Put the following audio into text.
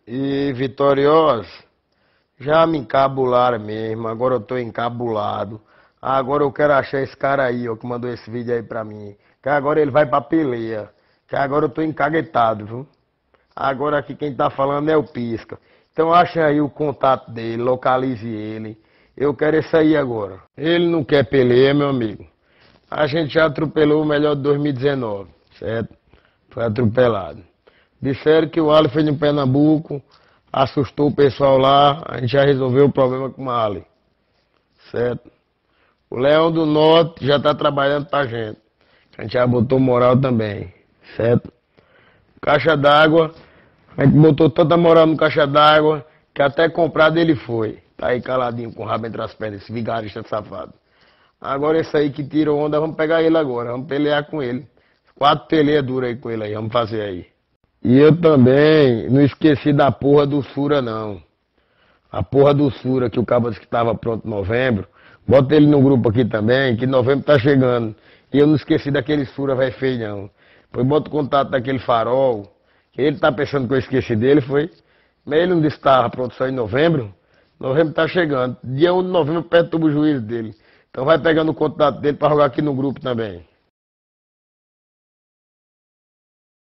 E Vitoriosa, já me encabularam mesmo, agora eu tô encabulado. Agora eu quero achar esse cara aí, ó, que mandou esse vídeo aí pra mim. Que agora ele vai pra peleia. Que agora eu tô encaguetado, viu? Agora aqui quem tá falando é o Pisca. Então acha aí o contato dele, localize ele. Eu quero esse aí agora. Ele não quer peleia, meu amigo. A gente já atropelou o melhor de 2019, certo? Foi atropelado. Disseram que o Ali foi no Pernambuco, assustou o pessoal lá, a gente já resolveu o problema com o Ali, certo? O Leão do Norte já está trabalhando pra gente. A gente já botou moral também, certo? Caixa d'água, a gente botou tanta moral no caixa d'água que até comprado ele foi. Tá aí caladinho com o rabo entre as pernas, esse vigarista safado. Agora esse aí que tirou onda, vamos pegar ele agora, vamos pelear com ele. 4 peleias duras aí com ele aí, vamos fazer aí. E eu também não esqueci da porra do Sura não. A porra do Sura, que o cabo disse que estava pronto em novembro. Bota ele no grupo aqui também, que novembro tá chegando. E eu não esqueci daquele Sura vai feio não. Depois bota o contato daquele Farol. Que ele tá pensando que eu esqueci dele, foi. Mas ele não disse que estava pronto só em novembro. Novembro tá chegando. Dia 1 de novembro perto do juízo dele. Então vai pegando o contato dele para jogar aqui no grupo também.